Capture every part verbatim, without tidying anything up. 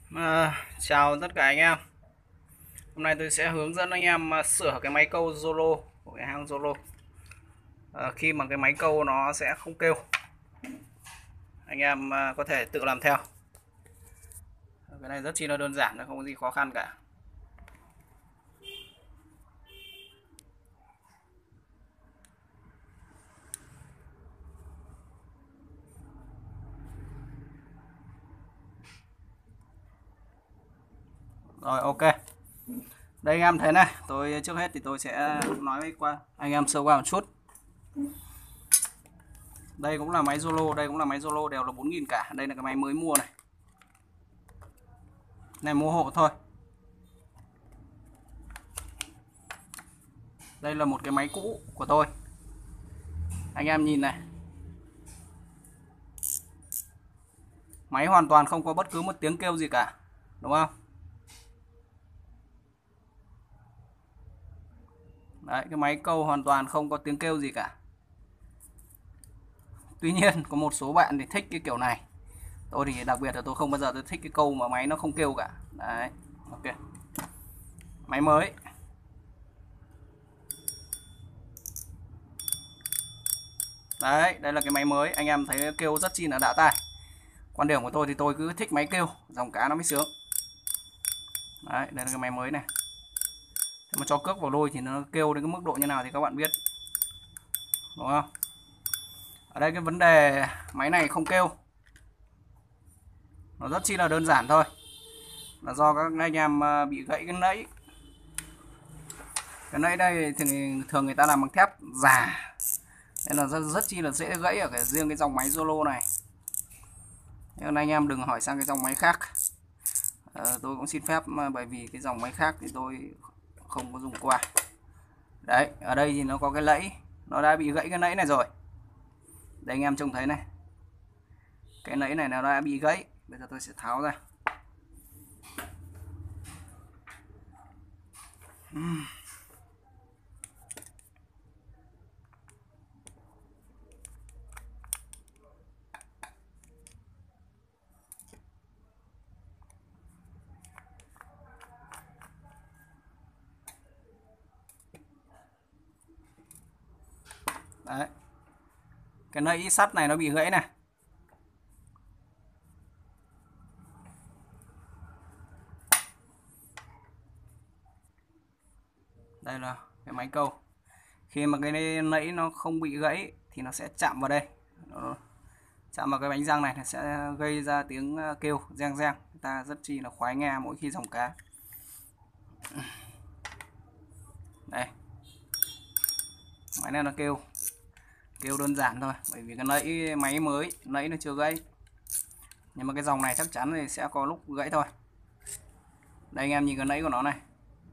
À, chào tất cả anh em. Hôm nay tôi sẽ hướng dẫn anh em à, sửa cái máy câu Zolo của cái hãng Zolo. À, khi mà cái máy câu nó sẽ không kêu, anh em à, có thể tự làm theo. Cái này rất chi là đơn giản, không có gì khó khăn cả. Rồi, ok. Đây anh em thấy này, tôi trước hết thì tôi sẽ nói qua anh em sơ qua một chút. Đây cũng là máy Zolo, đây cũng là máy Zolo, đều là bốn nghìn cả. Đây là cái máy mới mua này. Này mua hộ thôi. Đây là một cái máy cũ của tôi. Anh em nhìn này. Máy hoàn toàn không có bất cứ một tiếng kêu gì cả, đúng không? Đấy, cái máy câu hoàn toàn không có tiếng kêu gì cả. Tuy nhiên có một số bạn thì thích cái kiểu này. Tôi thì đặc biệt là tôi không bao giờ tôi thích cái câu mà máy nó không kêu cả. Đấy, ok. Máy mới. Đấy, đây là cái máy mới, anh em thấy kêu rất chi là đã tai. Quan điểm của tôi thì tôi cứ thích máy kêu, dòng cá nó mới sướng. Đấy, đây là cái máy mới này. Thế mà cho cước vào đôi thì nó kêu đến cái mức độ như nào thì các bạn biết, đúng không? Ở đây cái vấn đề máy này không kêu, nó rất chi là đơn giản thôi, là do các anh em bị gãy cái nẫy. Cái nẫy đây thì thường người ta làm bằng thép giả, nên là rất, rất chi là dễ gãy ở cái riêng cái dòng máy Zolo này. Nên anh em đừng hỏi sang cái dòng máy khác. À, tôi cũng xin phép, bởi vì cái dòng máy khác thì tôi không có dùng qua. Đấy, ở đây thì nó có cái lẫy, nó đã bị gãy cái nẫy này rồi. Đây anh em trông thấy này, cái nẫy này nó đã bị gãy. Bây giờ tôi sẽ tháo ra. uhm. Đấy, cái nẫy sắt này nó bị gãy này. Đây là cái máy câu. Khi mà cái nẫy nó không bị gãy thì nó sẽ chạm vào đây, nó chạm vào cái bánh răng này, nó sẽ gây ra tiếng kêu reng reng. Người ta rất chi là khoái nghe mỗi khi dòng cá. Đây, máy này nó kêu kêu đơn giản thôi, bởi vì cái nẫy máy mới, nẫy nó chưa gãy. Nhưng mà cái dòng này chắc chắn thì sẽ có lúc gãy thôi. Đây anh em nhìn cái nẫy của nó này.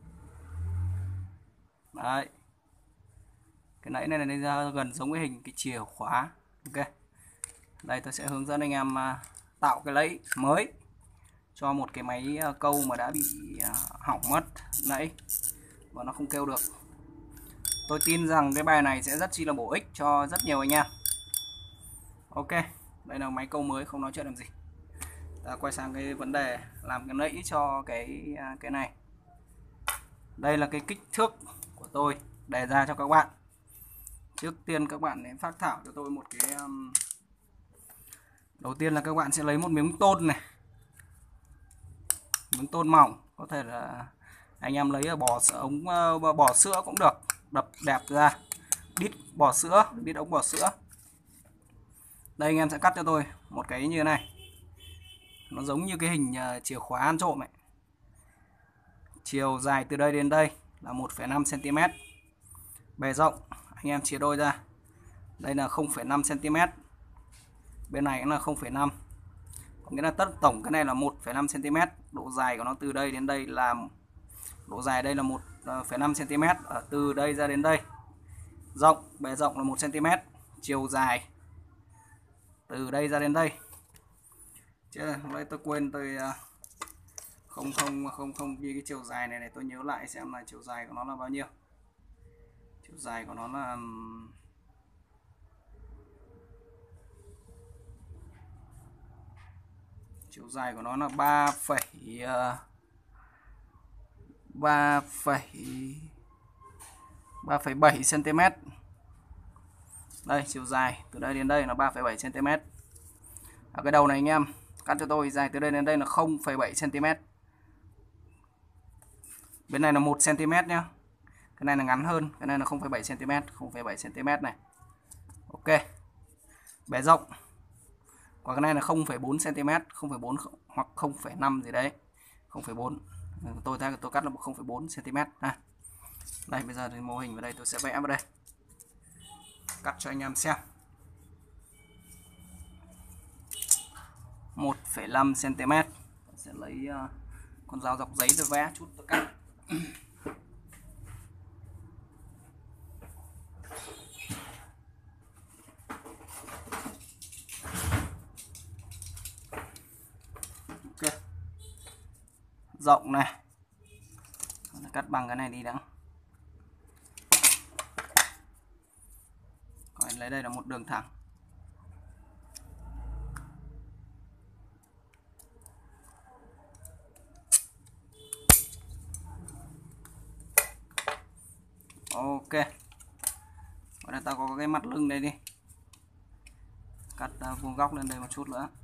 Đấy, cái nẫy này này ra gần giống cái hình cái chìa khóa. Ok, đây tôi sẽ hướng dẫn anh em tạo cái lẫy mới cho một cái máy câu mà đã bị hỏng mất nẫy và nó không kêu được. Tôi tin rằng cái bài này sẽ rất chi là bổ ích cho rất nhiều anh em. Ok, đây là máy câu mới, không nói chuyện làm gì. Ta quay sang cái vấn đề làm cái nẫy cho cái cái này. Đây là cái kích thước của tôi đề ra cho các bạn. Trước tiên các bạn nên phác thảo cho tôi một cái um, đầu tiên là các bạn sẽ lấy một miếng tôn này, miếng tôn mỏng, có thể là anh em lấy ở bò ống bò sữa cũng được, đập đẹp ra, đít bò sữa, đít ống bò sữa. Đây anh em sẽ cắt cho tôi một cái như thế này, nó giống như cái hình chìa khóa ăn trộm ấy. Chiều dài từ đây đến đây là một phẩy năm xăng ti mét, bề rộng anh em chia đôi ra, đây là không phẩy năm xăng ti mét, bên này cũng là không phẩy năm, có nghĩa là tất tổng cái này là một phẩy năm xăng ti mét. Độ dài của nó từ đây đến đây là độ dài đây là một phẩy năm xăng ti mét, ở từ đây ra đến đây. Rộng, bề rộng là một xăng ti mét, chiều dài từ đây ra đến đây. Chứ đây tôi quên, tôi không không không không ghi cái chiều dài này, để tôi nhớ lại xem là chiều dài của nó là bao nhiêu. Chiều dài của nó là Chiều dài của nó là ba phẩy ba phẩy ba phẩy bảy cm. Đây, chiều dài từ đây đến đây là ba phẩy bảy cm. Ở cái đầu này anh em cắt cho tôi dài từ đây đến đây là không phẩy bảy cm. Bên này là một cm nhá. Cái này là ngắn hơn, cái này là không phẩy bảy cm, không phẩy bảy cm này. Ok. Bề rộng của cái này là không phẩy bốn cm, không phẩy bốn hoặc không phẩy năm gì đấy. không phẩy bốn. Tôi ta tôi cắt là không phẩy bốn cm ha. Đây, bây giờ thì mô hình vào đây tôi sẽ vẽ vào đây. Cắt cho anh em xem. một phẩy năm cm. Sẽ lấy uh, con dao dọc giấy tôi vẽ chút tôi cắt. Ok. Rộng này. Cắt bằng cái này đi đã. Còn lấy đây là một đường thẳng. Ok. Và đây ta có cái mặt lưng đây đi. Cắt uh, vuông góc lên đây một chút nữa.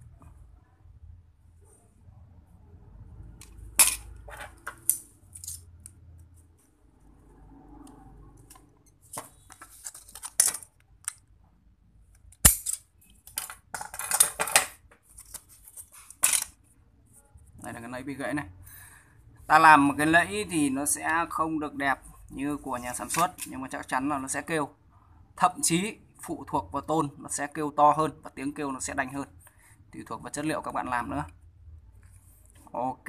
Đây là cái lẫy bị gãy này. Ta làm một cái lẫy thì nó sẽ không được đẹp như của nhà sản xuất, nhưng mà chắc chắn là nó sẽ kêu. Thậm chí phụ thuộc vào tôn nó sẽ kêu to hơn và tiếng kêu nó sẽ đành hơn, tùy thuộc vào chất liệu các bạn làm nữa. Ok.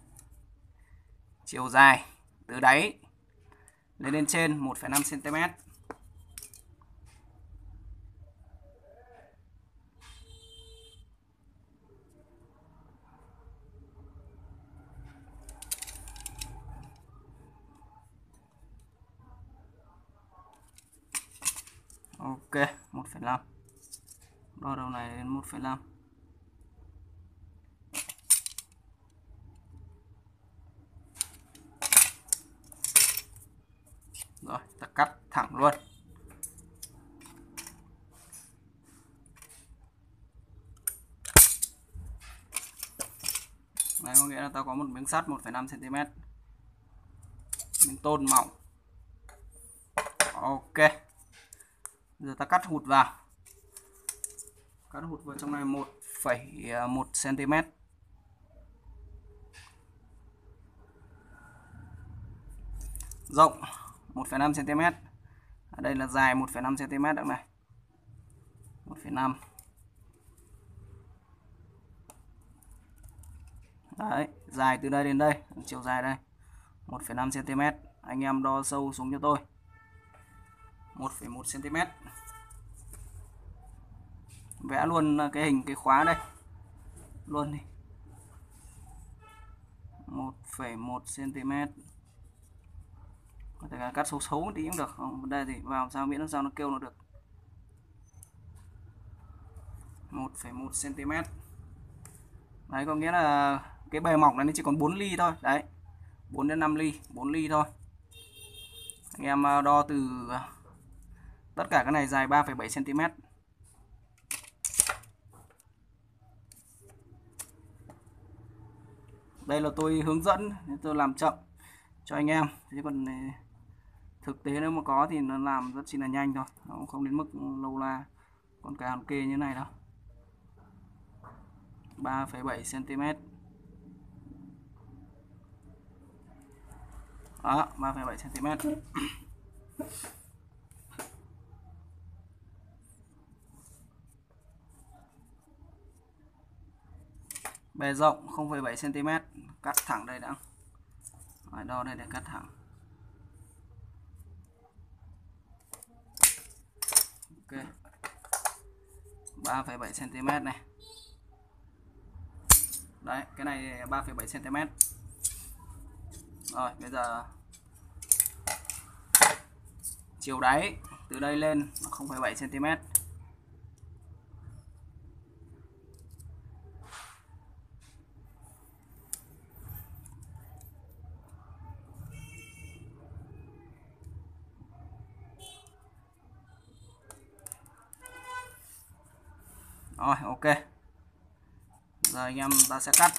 Chiều dài từ đáy lên lên trên một phẩy năm cm. Ok, một phẩy năm. Đo đầu này đến một phẩy năm. Rồi, ta cắt thẳng luôn. Này có nghĩa là ta có một miếng sắt một phẩy năm cm. Miếng tôn mỏng. Ok. Giờ ta cắt hụt vào. Cắt hụt vào trong này một phẩy một cm. Rộng một phẩy năm cm. Ở đây là dài một phẩy năm cm được này. một phẩy năm. Đấy, dài từ đây đến đây, chiều dài đây một phẩy năm cm. Anh em đo sâu xuống cho tôi. một phẩy một cm. Vẽ luôn cái hình cái khóa đây. Luôn đi. một phẩy một cm. Có thể cắt xấu xấu một tí cũng được. Không, đây thì vào sao miễn làm sao nó kêu nó được. một phẩy một cm. Đấy, có nghĩa là cái bề mỏng này nó chỉ còn bốn ly thôi. Đấy, bốn đến năm ly, bốn ly thôi. Anh em đo từ tất cả cái này dài ba phẩy bảy cm. Đây là tôi hướng dẫn, tôi làm chậm cho anh em. Thế còn thực tế nếu mà có thì nó làm rất chi là nhanh thôi, nó cũng không đến mức lâu la con cá hòn kê như này đâu. ba phẩy bảy cm. Đó, ba phẩy bảy cm. Bề rộng không phẩy bảy cm, cắt thẳng đây đã. Rồi, đo đây để cắt thẳng. Ok. ba phẩy bảy cm này. Đấy, cái này ba phẩy bảy cm. Rồi, bây giờ chiều đáy từ đây lên không phẩy bảy cm. Rồi, ok. Giờ anh em ta sẽ cắt.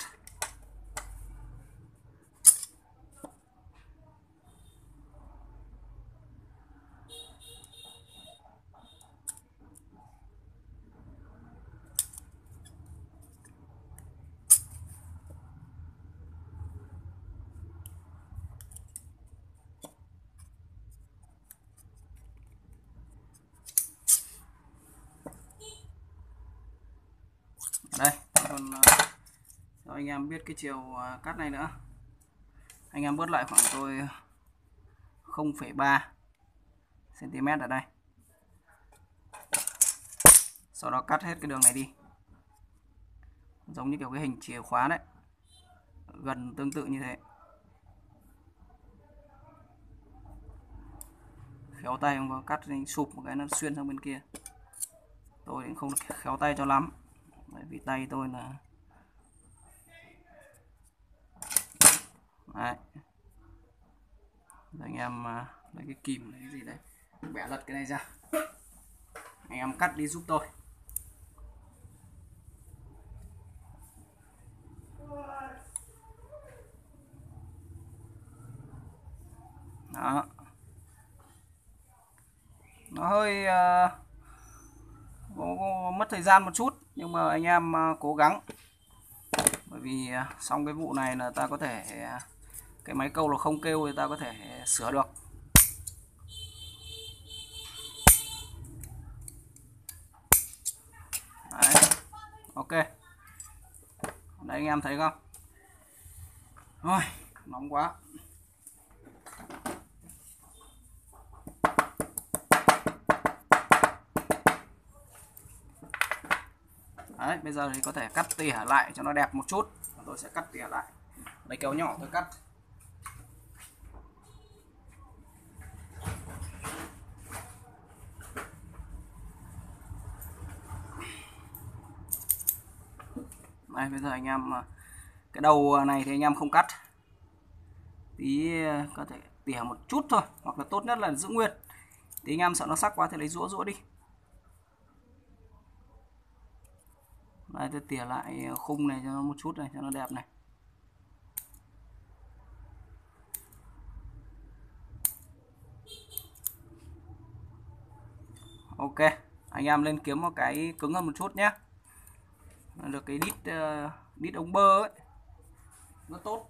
Đây, còn cho anh em biết cái chiều cắt này nữa. Anh em bớt lại khoảng tôi không phẩy ba xăng-ti mét ở đây. Sau đó cắt hết cái đường này đi. Giống như kiểu cái hình chìa khóa đấy. Gần tương tự như thế. Khéo tay không có cắt sụp một cái nó xuyên sang bên kia. Tôi cũng không được khéo tay cho lắm. Bởi vì tay tôi là đấy. Rồi anh em lấy cái kìm lấy cái gì đấy, bẻ lật cái này ra. Anh em cắt đi giúp tôi. Đó. Nó hơi uh, có, có mất thời gian một chút, nhưng mà anh em uh, cố gắng. Bởi vì uh, xong cái vụ này là ta có thể uh, cái máy câu là không kêu thì ta có thể sửa được. Đấy. Ok. Đây anh em thấy không? Rồi, nóng quá. Đấy, bây giờ thì có thể cắt tỉa lại cho nó đẹp một chút. Tôi sẽ cắt tỉa lại. Lấy kéo nhỏ tôi cắt. Đây, bây giờ anh em cái đầu này thì anh em không cắt. Tí có thể tỉa một chút thôi, hoặc là tốt nhất là giữ nguyên. Tí anh em sợ nó sắc quá thì lấy rũa rũa đi. Đây, tôi tỉa lại khung này cho nó một chút này cho nó đẹp này. Ok, anh em lên kiếm một cái cứng hơn một chút nhé. Được cái đít uh, đít ống bơ ấy, nó tốt.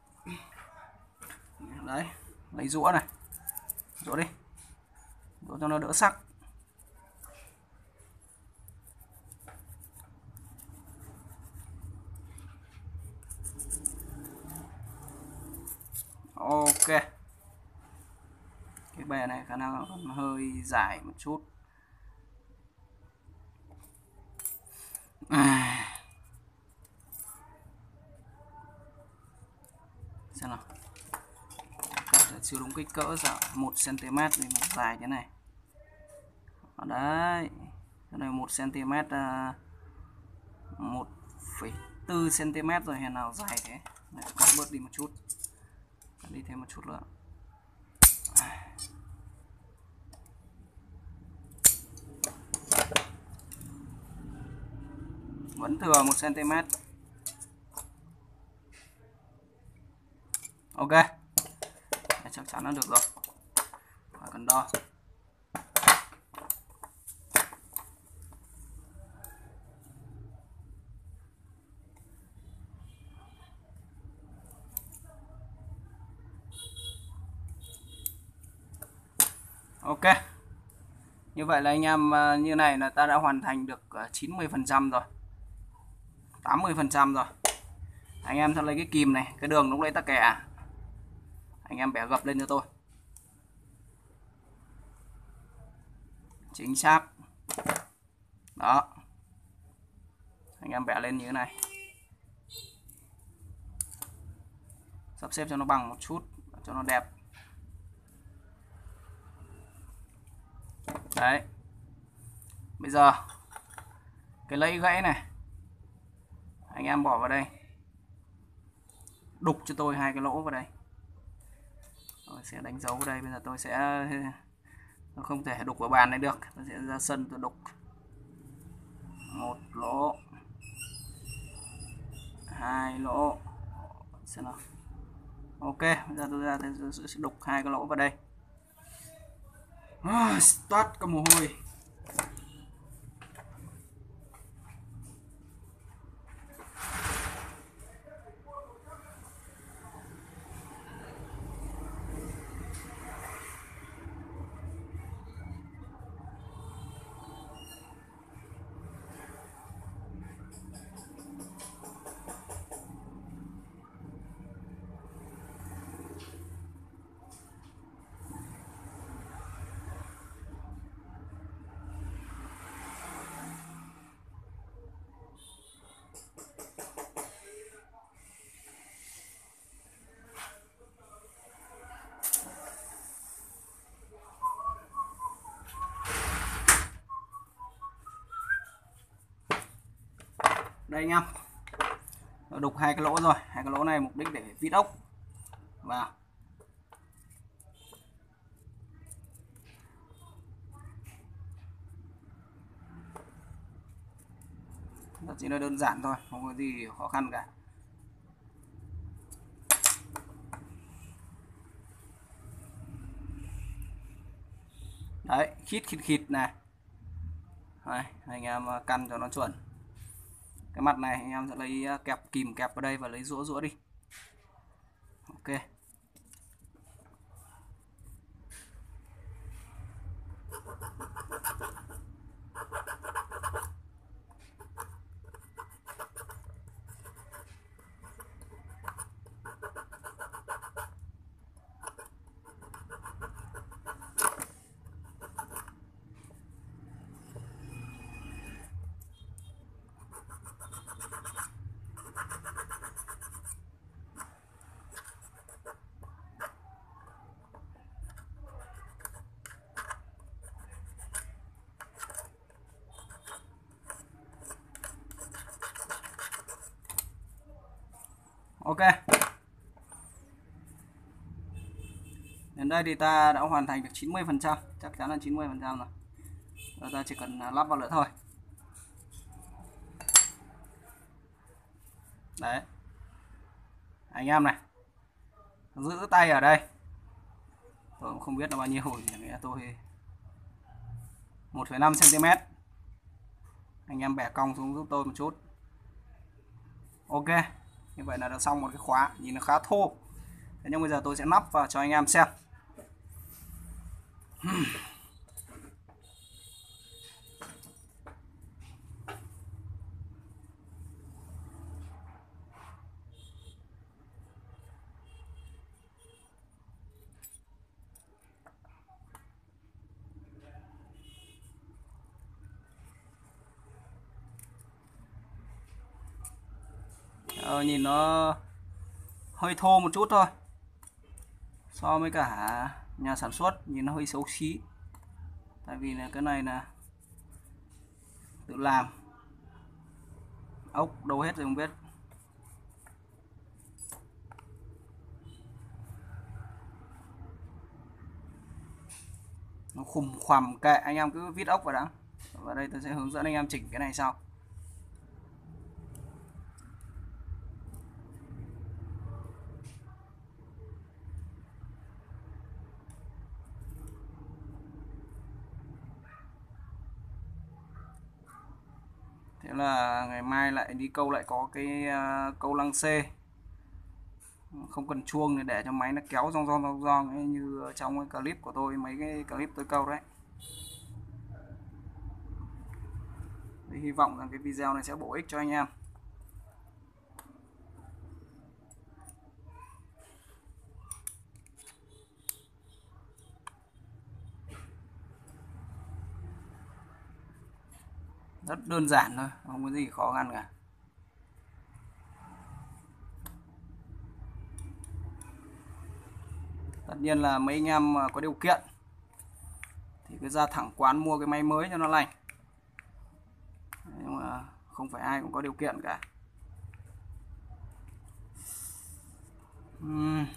Đấy, lấy rũa này, rũa đi, rũa cho nó đỡ sắc. Ok, cái bè này khả năng còn hơi dài một chút. À. Xem nào, cắt chưa đúng kích cỡ, sao một xăng-ti-mét thì một dài thế này. Ở đấy, cái này một xăng-ti-mét, một phẩy bốn xăng-ti-mét rồi, hèn nào dài thế. Này, cắt bớt đi một chút, cắt đi thêm một chút nữa. Vẫn thừa một xăng-ti-mét. Ok, chắc chắn là được rồi, phải cần đo. Ok, như vậy là anh em như này là ta đã hoàn thành được chín mươi phần trăm rồi, tám mươi phần trăm rồi. Anh em sẽ lấy cái kìm này, cái đường lúc đấy ta kẻ, anh em bẻ gập lên cho tôi, chính xác. Đó, anh em bẻ lên như thế này, sắp xếp cho nó bằng một chút cho nó đẹp. Đấy, bây giờ cái lẫy gãy này anh em bỏ vào đây, đục cho tôi hai cái lỗ vào đây. Tôi sẽ đánh dấu vào đây. Bây giờ tôi sẽ không thể đục vào bàn này được, tôi sẽ ra sân tôi đục. một lỗ, hai lỗ, xem nào. Ok, bây giờ tôi ra tôi sẽ đục hai cái lỗ vào đây. Ah, toát cả mồ hôi. Đây anh em, đục hai cái lỗ rồi. Hai cái lỗ này mục đích để vít ốc vào. Nó chỉ là đơn giản thôi, không có gì khó khăn cả. Đấy, khít khít khít này. Đấy, anh em căn cho nó chuẩn. Cái mặt này anh em sẽ lấy kẹp kìm kẹp vào đây và lấy rũa rũa đi. Ok. Ok. Đến đây thì ta đã hoàn thành được chín mươi phần trăm, chắc chắn là chín mươi phần trăm rồi. Giờ ta chỉ cần lắp vào nữa thôi. Đấy. Anh em này. Giữ tay ở đây. Tôi cũng không biết là bao nhiêu, nghĩa tôi một phẩy năm xăng-ti-mét. Anh em bẻ cong xuống giúp tôi một chút. Ok. Như vậy là đã xong một cái khóa, nhìn nó khá thô. Thế nhưng bây giờ tôi sẽ nắp vào cho anh em xem. Ờ, nhìn nó hơi thô một chút thôi, so với cả nhà sản xuất nhìn nó hơi xấu xí, tại vì là cái này là tự làm, ốc đâu hết rồi không biết. Nó khùng khoằm, kệ anh em cứ vít ốc vào đã. Và đây tôi sẽ hướng dẫn anh em chỉnh cái này sau. Thế là ngày mai lại đi câu lại có cái uh, câu lăng xê, không cần chuông để cho máy nó kéo rong rong rong rong như trong cái clip của tôi, mấy cái clip tôi câu đấy. Thì hy vọng rằng cái video này sẽ bổ ích cho anh em. Rất đơn giản thôi, không có gì khó khăn cả. Tất nhiên là mấy anh em có điều kiện thì cứ ra thẳng quán mua cái máy mới cho nó lành. Nhưng mà không phải ai cũng có điều kiện cả. Uhm.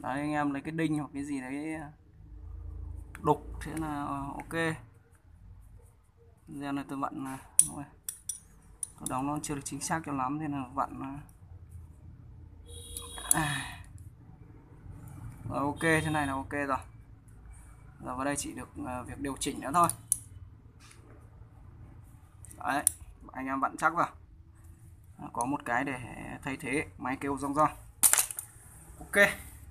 Đấy, anh em lấy cái đinh hoặc cái gì đấy đục thế là ok. Giờ này tôi vặn này, tôi đóng nó chưa được chính xác cho lắm, thế là vặn à. Rồi, ok, thế này là ok rồi. Giờ vào đây chỉ được việc điều chỉnh nữa thôi. Đấy, anh em vặn chắc vào. Có một cái để thay thế máy kêu rong rong. Ok.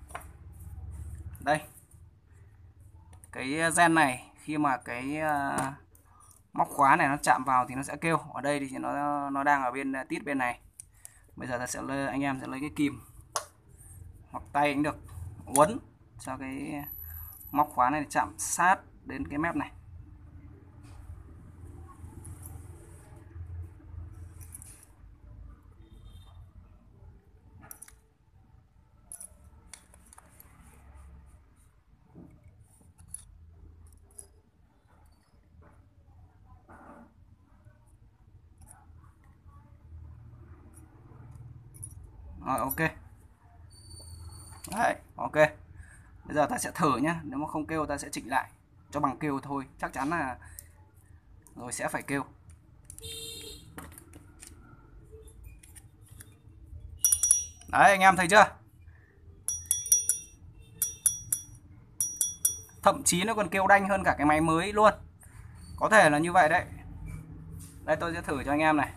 Đây. Cái gen này khi mà cái uh, móc khóa này nó chạm vào thì nó sẽ kêu. Ở đây thì nó nó đang ở bên tít bên này. Bây giờ ta sẽ lấy, anh em sẽ lấy cái kìm hoặc tay cũng được, uốn cho cái móc khóa này chạm sát đến cái mép này. Rồi, ok. Đấy, ok. Bây giờ ta sẽ thử nhá, nếu mà không kêu ta sẽ chỉnh lại cho bằng kêu thôi, chắc chắn là rồi sẽ phải kêu. Đấy, anh em thấy chưa? Thậm chí nó còn kêu đanh hơn cả cái máy mới luôn. Có thể là như vậy đấy. Đây, tôi sẽ thử cho anh em này.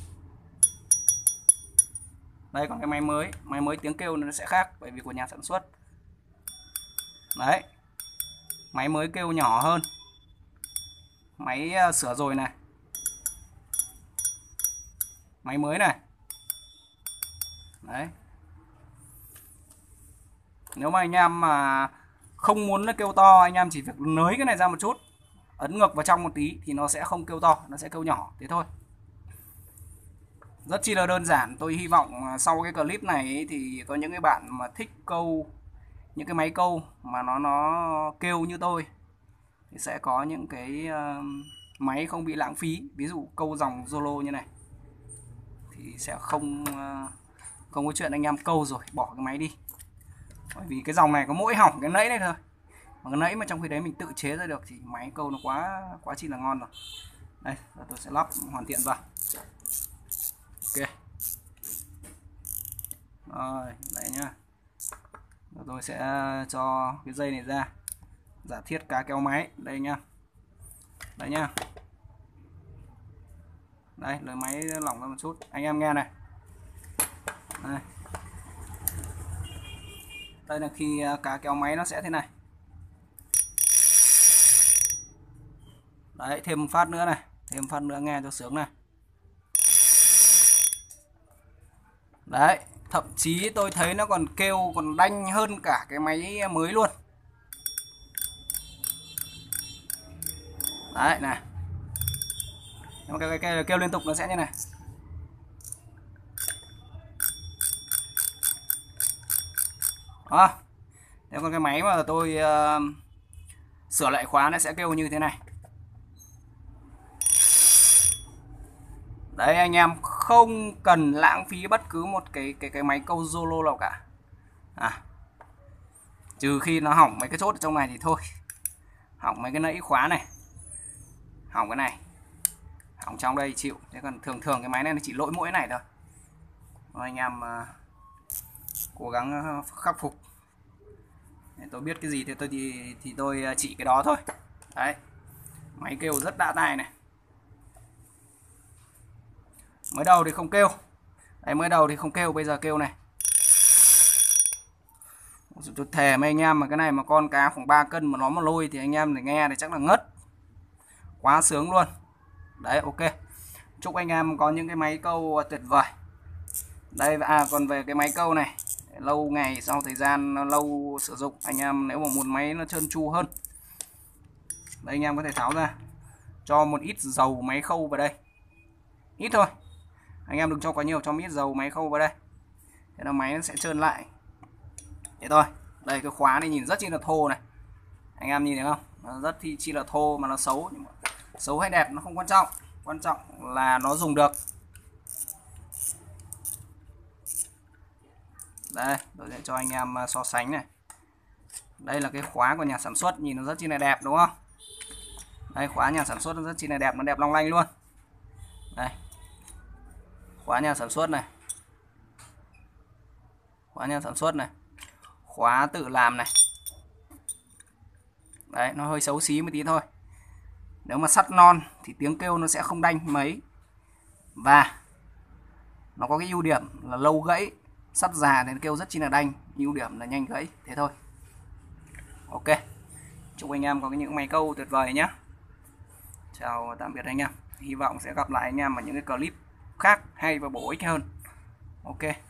Đây, còn cái máy mới, máy mới tiếng kêu nó sẽ khác bởi vì của nhà sản xuất. Đấy, máy mới kêu nhỏ hơn. Máy uh, sửa rồi này. Máy mới này. Đấy. Nếu mà anh em mà không muốn nó kêu to, anh em chỉ việc nới cái này ra một chút, ấn ngược vào trong một tí thì nó sẽ không kêu to, nó sẽ kêu nhỏ, thế thôi. Rất chi là đơn giản. Tôi hy vọng sau cái clip này ấy, thì có những cái bạn mà thích câu những cái máy câu mà nó nó kêu như tôi thì sẽ có những cái uh, máy không bị lãng phí. Ví dụ câu dòng Zolo như này thì sẽ không uh, không có chuyện anh em câu rồi bỏ cái máy đi. Bởi vì cái dòng này có mỗi hỏng cái nẫy này thôi. Mà cái nẫy mà trong khi đấy mình tự chế ra được thì máy câu nó quá quá chi là ngon rồi. Đây, tôi sẽ lắp hoàn thiện vào. Ok. Rồi, đấy nhá. Rồi tôi sẽ cho cái dây này ra. Giả thiết cá kéo máy, đây nhá. Đấy nhá. Đây, lời máy lỏng ra một chút. Anh em nghe này. Đây. Đây là khi cá kéo máy nó sẽ thế này. Đấy, thêm một phát nữa này, thêm một phát nữa nghe cho sướng này. Đấy, thậm chí tôi thấy nó còn kêu còn đanh hơn cả cái máy mới luôn. Đấy này. Cái, cái, cái kêu liên tục nó sẽ như này. Đó. Thế còn cái máy mà tôi uh, sửa lại khóa nó sẽ kêu như thế này. Đấy, anh em không cần lãng phí bất cứ một cái cái cái máy câu Zolo nào cả. À, trừ khi nó hỏng mấy cái chốt ở trong này thì thôi. Hỏng mấy cái nẫy khóa này, hỏng cái này, hỏng trong đây chịu. Thế còn thường thường cái máy này nó chỉ lỗi mỗi này thôi. Rồi anh em uh, cố gắng khắc phục. Để tôi biết cái gì thì tôi thì, thì tôi chỉ cái đó thôi. Đấy, máy kêu rất đã tai này. Mới đầu thì không kêu. Đấy, mới đầu thì không kêu, bây giờ kêu này. Tôi thề mấy anh em mà cái này mà con cá khoảng ba cân mà nó mà lôi thì anh em để nghe thì chắc là ngất. Quá sướng luôn. Đấy, ok. Chúc anh em có những cái máy câu tuyệt vời. Đây, à còn về cái máy câu này, lâu ngày sau thời gian lâu sử dụng, anh em nếu mà muốn máy nó trơn tru hơn, đây anh em có thể tháo ra, cho một ít dầu máy khâu vào đây, ít thôi, anh em đừng cho quá nhiều, cho một ít dầu máy khâu vào đây, thế là máy nó sẽ trơn lại. Thế thôi. Đây, cái khóa này nhìn rất chi là thô này, anh em nhìn thấy không, nó rất chi, chi là thô mà nó xấu. Nhưng mà xấu hay đẹp nó không quan trọng, quan trọng là nó dùng được. Đây, tôi sẽ cho anh em so sánh này. Đây là cái khóa của nhà sản xuất, nhìn nó rất chi là đẹp đúng không? Đây, khóa nhà sản xuất nó rất chi là đẹp, nó đẹp long lanh luôn. Đây, khóa nhà sản xuất này, khóa nhà sản xuất này, khóa tự làm này. Đấy, nó hơi xấu xí một tí thôi. Nếu mà sắt non thì tiếng kêu nó sẽ không đanh mấy. Và nó có cái ưu điểm là lâu gãy. Sắt già thì nó kêu rất chi là đanh, ưu điểm là nhanh gãy, thế thôi. Ok, chúc anh em có những máy câu tuyệt vời nhé. Chào tạm biệt anh em. Hy vọng sẽ gặp lại anh em ở những cái clip khác hay và bổ ích hơn. Ok.